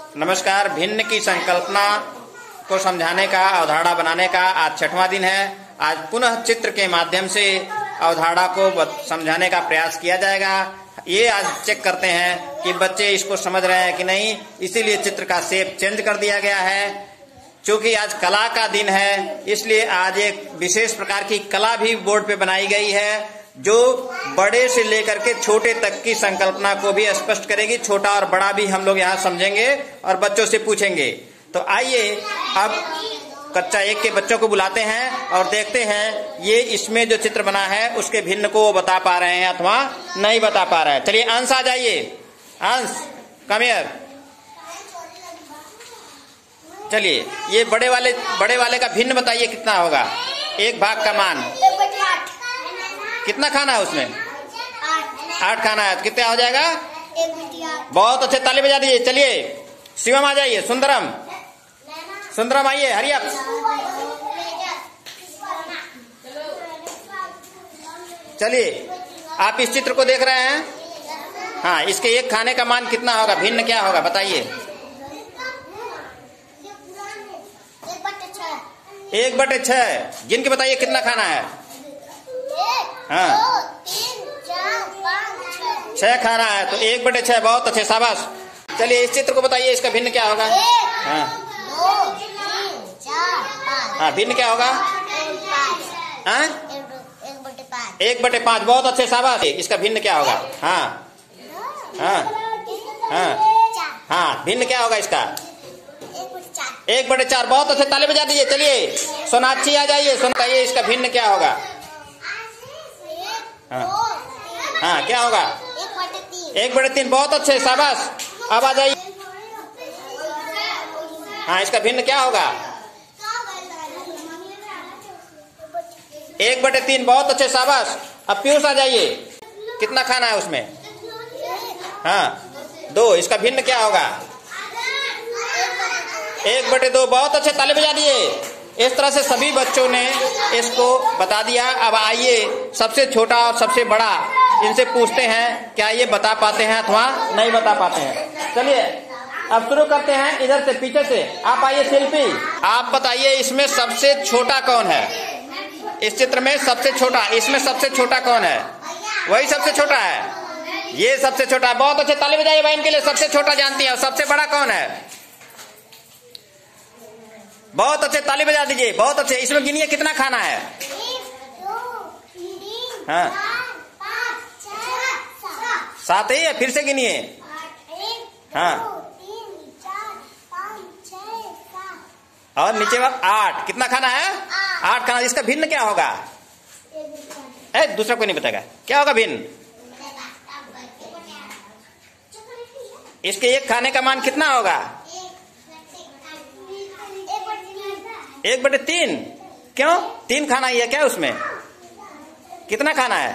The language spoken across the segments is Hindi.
नमस्कार। भिन्न की संकल्पना को समझाने का, अवधारणा बनाने का आज 6वां दिन है। आज पुनः चित्र के माध्यम से अवधारणा को समझाने का प्रयास किया जाएगा। ये आज चेक करते हैं कि बच्चे इसको समझ रहे हैं कि नहीं, इसीलिए चित्र का शेप चेंज कर दिया गया है। क्योंकि आज कला का दिन है, इसलिए आज एक विशेष प्रकार की कला भी बोर्ड पे बनाई गई है जो बड़े से लेकर के छोटे तक की संकल्पना को भी स्पष्ट करेगी। छोटा और बड़ा भी हम लोग यहाँ समझेंगे और बच्चों से पूछेंगे। तो आइए अब कक्षा 1 के बच्चों को बुलाते हैं और देखते हैं ये इसमें जो चित्र बना है उसके भिन्न को वो बता पा रहे हैं अथवा नहीं बता पा रहे हैं। चलिए अंश आ जाइए। अंश कम हियर। चलिए ये बड़े वाले का भिन्न बताइए कितना होगा। एक भाग का मान कितना खाना है उसमें? 8 खाना है। कितना हो जाएगा? बहुत अच्छे, ताली बजा दीजिए। चलिए शिवम आ जाइए। सुंदरम आइए। हरिया चलिए आप इस चित्र को देख रहे हैं। हाँ, इसके एक खाने का मान कितना होगा? भिन्न क्या होगा बताइए। 1/6। गिन के बताइए कितना खाना है। हाँ 6 खाना है तो 1/6। बहुत अच्छे, शाबाश। चलिए इस चित्र को बताइए, इसका भिन्न क्या होगा? हाँ हाँ, भिन्न क्या होगा? 1/5। बहुत अच्छे, शाबाश। इसका भिन्न क्या होगा? हाँ हाँ हाँ हाँ, भिन्न क्या होगा इसका? 1/4। बहुत अच्छे, ताली बजा दीजिए। चलिए सोनाक्षी आ जाइए। बताइए इसका भिन्न क्या होगा? हाँ क्या होगा? 1/3। बहुत अच्छे, शाबाश। अब आ जाइए। हाँ, इसका भिन्न क्या होगा? 1/3। बहुत अच्छे, शाबाश। अब पीयूष आ जाइए। कितना खाना है उसमें? हाँ 2। इसका भिन्न क्या होगा? 1/2। बहुत अच्छे, ताली बजा दिए। इस तरह से सभी बच्चों ने इसको बता दिया। अब आइए सबसे छोटा और सबसे बड़ा इनसे पूछते हैं क्या ये बता पाते हैं अथवा नहीं बता पाते हैं। चलिए अब शुरू करते हैं। इधर से पीछे से आप आइए। शिल्पी आप बताइए इसमें सबसे छोटा कौन है? इस चित्र में सबसे छोटा, इसमें सबसे छोटा कौन है? वही सबसे छोटा है। ये सबसे छोटा। बहुत अच्छे, ताली बजाइए भाई इनके लिए। सबसे छोटा जानती है। सबसे बड़ा कौन है? बहुत अच्छे, ताली बजा दीजिए। बहुत अच्छे। इसमें गिनिए कितना खाना है? 1 2 3 हाँ 4 5 6 7 ही है। फिर से गिनिए। 1 हाँ 2 3 4 5 6 7 और नीचे 8। कितना खाना है? 8 खाना। इसका भिन्न क्या होगा? दूसरा कोई नहीं बताएगा। क्या होगा भिन्न? इसके एक खाने का मान कितना होगा? 1/3। क्यों? 3 खाना ही है क्या उसमें? कितना खाना है?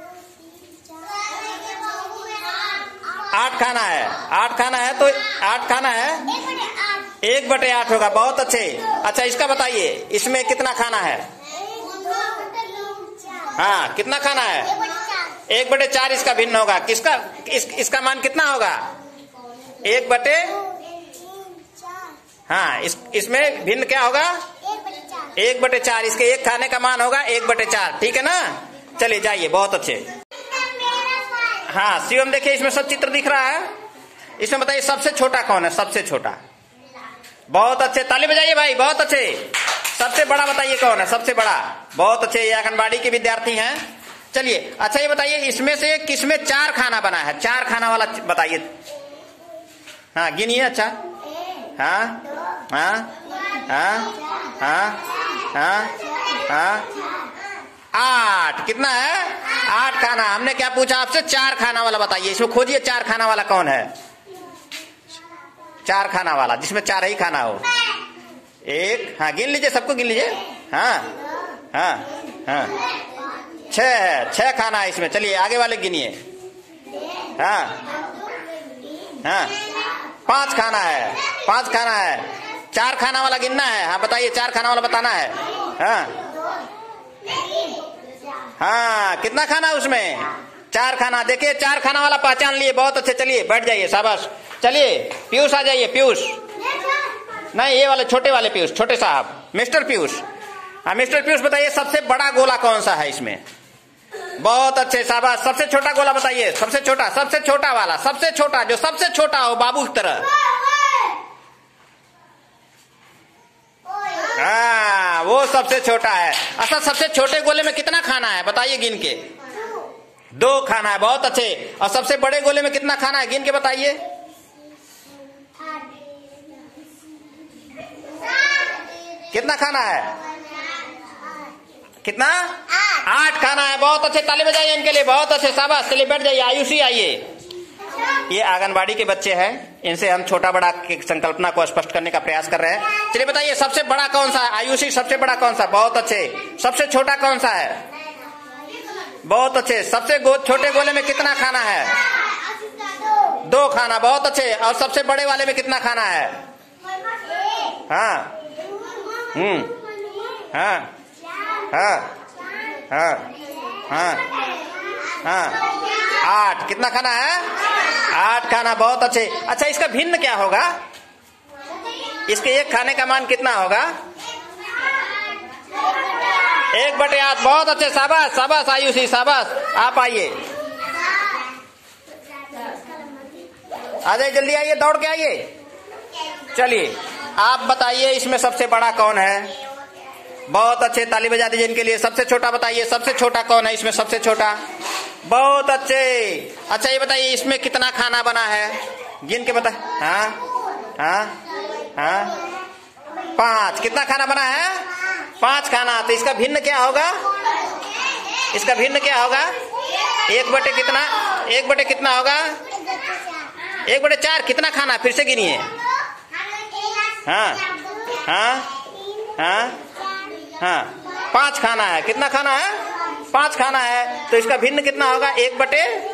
8 खाना है। 8 खाना है तो 8 खाना है 1/8 होगा। बहुत अच्छे। अच्छा इसका बताइए, इसमें कितना खाना है? हाँ कितना खाना है? 1/4। इसका भिन्न होगा किसका? इसका मान कितना होगा? 1/। हाँ इसमें भिन्न क्या होगा? 1/4। इसके एक खाने का मान होगा 1/4। ठीक है ना? चलिए जाइए। बहुत अच्छे। हाँ शिवम देखिए, इसमें सब चित्र दिख रहा है। इसमें बताइए सबसे छोटा कौन है? सबसे छोटा। बहुत अच्छे, ताली बजाइए भाई। बहुत अच्छे। सबसे बड़ा बताइए कौन है? सबसे बड़ा। बहुत अच्छे, ये आंगनबाड़ी के विद्यार्थी हैं। चलिए अच्छा ये बताइए इसमें से किसमें 4 खाना बना है? 4 खाना वाला बताइए। हाँ गिनिए। अच्छा हाँ हाँ हाँ हाँ हाँ हाँ 8। कितना है? 8 खाना। हमने क्या पूछा आपसे? 4 खाना वाला बताइए। इसमें खोजिए 4 खाना वाला कौन है? 4 खाना वाला जिसमें 4 ही खाना हो। 1। हाँ गिन लीजिए, सबको गिन लीजिए। हाँ हाँ हाँ 6 है। 6 खाना है इसमें। चलिए आगे वाले गिनिए। हाँ हाँ 5 खाना है। 5 खाना है। 4 खाना वाला गिनना है। हाँ बताइए 4 खाना वाला बताना है। हाँ हाँ कितना खाना है उसमें? 4 खाना। देखिए 4 खाना वाला पहचान लिए। बहुत अच्छे। चलिए बैठ जाइए, शाबाश। चलिए पीयूष आ जाइए। पीयूष नहीं, ये वाले छोटे वाले पीयूष, छोटे साहब, मिस्टर पीयूष। हाँ मिस्टर पीयूष बताइए सबसे बड़ा गोला कौन सा है इसमें? बहुत अच्छे, शाबाश। सबसे छोटा गोला बताइए, सबसे छोटा वाला, सबसे छोटा, जो सबसे छोटा हो बाबू की तरह। हाँ वो सबसे छोटा है। अच्छा सबसे छोटे गोले में कितना खाना है बताइए गिन के? 2 खाना है, बहुत अच्छे। और सबसे बड़े गोले में कितना खाना है गिन के बताइए? कितना खाना है? कितना? 8 खाना है, बहुत अच्छे। ताली बजाइए इनके लिए, बहुत अच्छे, शाबाश। चलिए बैठ जाइए। आयुषी आइए। ये आंगनबाड़ी के बच्चे हैं, इनसे हम छोटा बड़ा की संकल्पना को स्पष्ट करने का प्रयास कर रहे हैं। चलिए बताइए सबसे बड़ा कौन सा है? आयुषी सबसे बड़ा कौन सा? बहुत अच्छे। सबसे छोटा कौन सा है? बहुत अच्छे। सबसे छोटे गोले में कितना खाना है? 2 खाना, बहुत अच्छे। और सबसे बड़े वाले में कितना खाना है? हाँ हाँ हाँ हाँ हाँ हाँ 8। कितना खाना है? 8 खाना, बहुत अच्छे। अच्छा इसका भिन्न क्या होगा? इसके एक खाने का मान कितना होगा? 1/8, बहुत अच्छे, शाबाश शाबाश आयुषी, शाबाश। आप आइए, आ जाइए, जल्दी आइए, दौड़ के आइए। चलिए आप बताइए इसमें सबसे बड़ा कौन है? बहुत अच्छे, ताली बजा दीजिए इनके लिए। सबसे छोटा बताइए, सबसे छोटा कौन है इसमें? सबसे छोटा, बहुत अच्छे। अच्छा ये बताइए इसमें कितना खाना बना है गिन के बता। हाँ हाँ हाँ 5। कितना खाना बना है? 5 खाना। तो इसका भिन्न क्या होगा? इसका भिन्न क्या होगा? 1/, कितना? 1/, कितना होगा? 1/4। कितना खाना? फिर से गिनिए। हाँ हाँ हाँ हाँ 5 खाना है। कितना खाना है? 5 खाना है। तो इसका भिन्न कितना होगा? 1/5।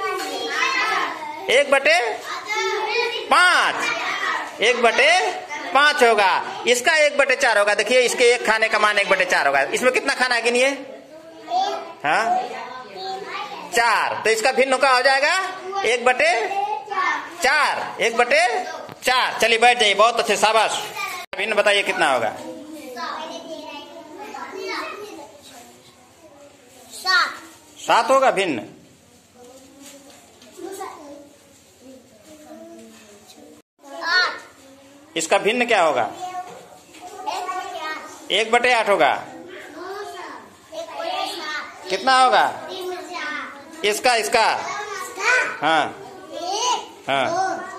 1/5 होगा। इसका 1/4 होगा। देखिए इसके एक खाने का मान 1/4 होगा। इसमें कितना खाना है गिनिए? हाँ 4। तो इसका भिन्न का हो जाएगा 1/4। 1/4। चलिए बैठ जाइए, बहुत अच्छे, शाबाश। भिन्न बताइए कितना होगा? 7 होगा भिन्न। 8। इसका भिन्न क्या होगा? 1/8 होगा। कितना होगा इसका? हाँ हाँ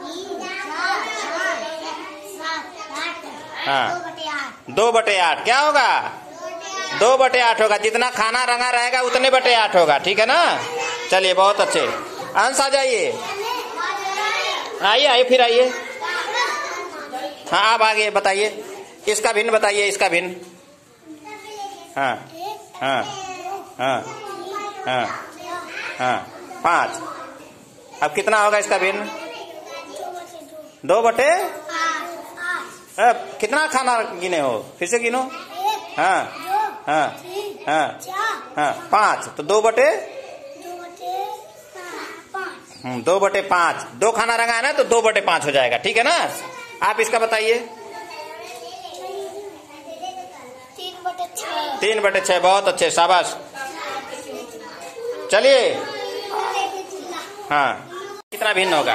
हाँ 2/8 क्या होगा? 2/8 होगा। जितना खाना रंगा रहेगा उतने 8 होगा, ठीक है ना? चलिए बहुत अच्छे। अंश आ जाइए, आइए फिर आइए। हाँ आप आगे बताइए, इसका भिन्न बताइए, इसका भिन्न। हाँ हाँ हाँ हाँ हाँ 5। अब कितना होगा इसका भिन्न? 2/8। कितना खाना गिने हो? फिर से गिनो। हाँ हाँ हाँ हाँ 5। तो 2/5। 2 खाना रंगा है ना, तो 2/5 हो जाएगा, ठीक है ना? आप इसका बताइए। 3/6, बहुत अच्छे, शाबाश। चलिए हाँ कितना भिन्न होगा?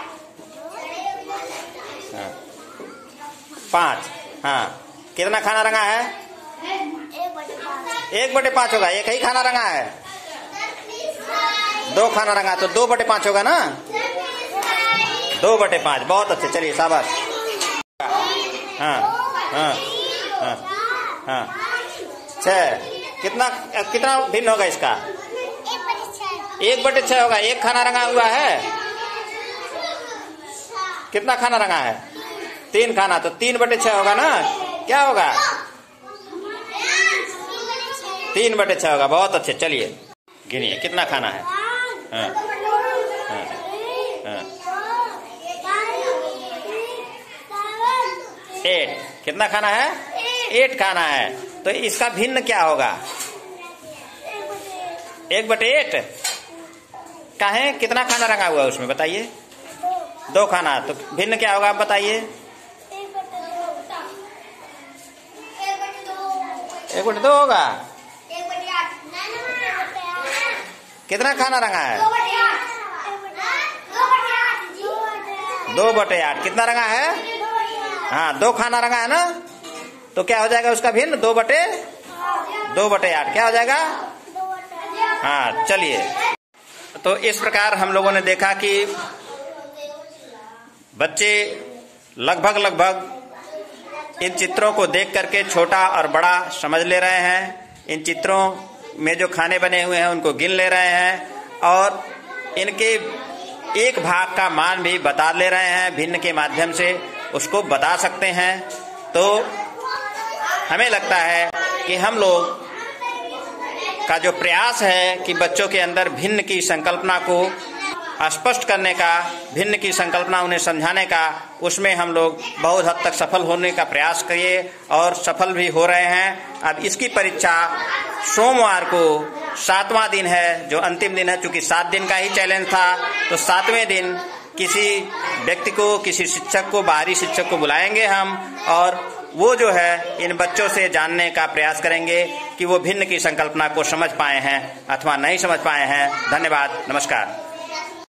5। हाँ कितना खाना रंगा है? 1/5 होगा। एक ही खाना रंगा है। 2 खाना रंगा तो 2/5 होगा ना? 2/5, बहुत अच्छे। चलिए शाबाश। हाँ हाँ हाँ हाँ 6। कितना भिन्न होगा इसका? 1/6 होगा। एक खाना रंगा हुआ है। कितना खाना रंगा है? 3 खाना। तो 3/6 होगा ना? क्या होगा? 3/6 होगा, बहुत अच्छे। चलिए गिनिए कितना खाना है? हाँ हाँ हाँ 8। कितना खाना है? 8 खाना है। तो इसका भिन्न क्या होगा? 1/8 काहे? कितना खाना रंगा हुआ है उसमें बताइए? 2 खाना। तो भिन्न क्या होगा आप बताइए। 1/2 होगा। कितना खाना रंगा है? 2/8। कितना रंगा है? हाँ, 2 खाना रंगा है ना, तो क्या हो जाएगा उसका भिन्न? 2/8 क्या हो जाएगा? हाँ, चलिए। तो इस प्रकार हम लोगों ने देखा कि बच्चे लगभग इन चित्रों को देख करके छोटा और बड़ा समझ ले रहे हैं। इन चित्रों में जो खाने बने हुए हैं उनको गिन ले रहे हैं और इनके एक भाग का मान भी बता ले रहे हैं। भिन्न के माध्यम से उसको बता सकते हैं। तो हमें लगता है कि हम लोग का जो प्रयास है कि बच्चों के अंदर भिन्न की संकल्पना को स्पष्ट करने का, भिन्न की संकल्पना उन्हें समझाने का, उसमें हम लोग बहुत हद तक सफल होने का प्रयास किए और सफल भी हो रहे हैं। अब इसकी परीक्षा सोमवार को 7वां दिन है, जो अंतिम दिन है। चूंकि 7 दिन का ही चैलेंज था, तो 7वें दिन किसी व्यक्ति को, किसी शिक्षक को, बाहरी शिक्षक को बुलाएंगे हम और वो जो है इन बच्चों से जानने का प्रयास करेंगे कि वो भिन्न की संकल्पना को समझ पाए हैं अथवा नहीं समझ पाए हैं। धन्यवाद, नमस्कार।